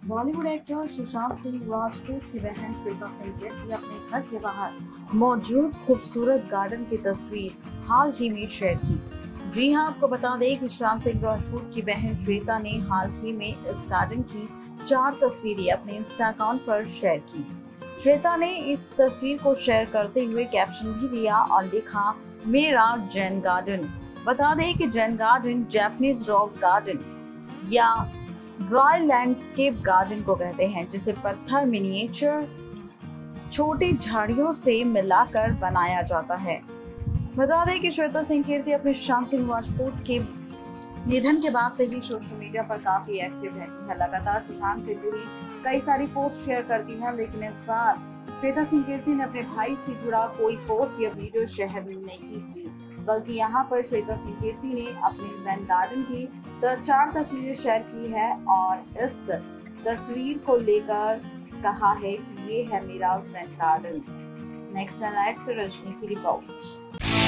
Bollywood actor Sushant Singh Rajput की बहन श्वेता सिंह कीर्ति अपने घर के बाहर मौजूद खूबसूरत गार्डन की तस्वीर हाल ही में शेयर की। जी हां, आपको बता दें कि सुशांत सिंह राजपूत की बहन श्वेता ने हाल ही में इस गार्डन की 4 तस्वीरें अपने इंस्टा अकाउंट पर शेयर की। श्वेता ने इस तस्वीर को शेयर करते हुए कैप्शन भी दिया और लिखा, मेरा जैन गार्डन। बता दें कि Zen garden Japanese rock garden या रॉयल लैंडस्केप गार्डन को कहते हैं, जिसे पत्थर मिनिएचर छोटी झाड़ियों से मिलाकर बनाया जाता है। बता दें कि श्वेता सिंह कीर्ति अपने सुशांत सिंह राजपूत के निधन के बाद से ही सोशल मीडिया पर काफी एक्टिव रहती है। लगातार सुशांत से जुड़ी कई सारी पोस्ट शेयर करती है, लेकिन इस बार श्वेता सिंह कीर्ति ने अपने भाई से जुड़ा कोई पोस्ट या वीडियो शेयर नहीं की, बल्कि यहाँ पर श्वेता सिंह कीर्ति ने अपने ज़ेन गार्डन की 4 तस्वीरें शेयर की है और इस तस्वीर को लेकर कहा है कि ये है मेरा ज़ेन गार्डन। नेक्स्ट से रजनी की रिपोर्ट।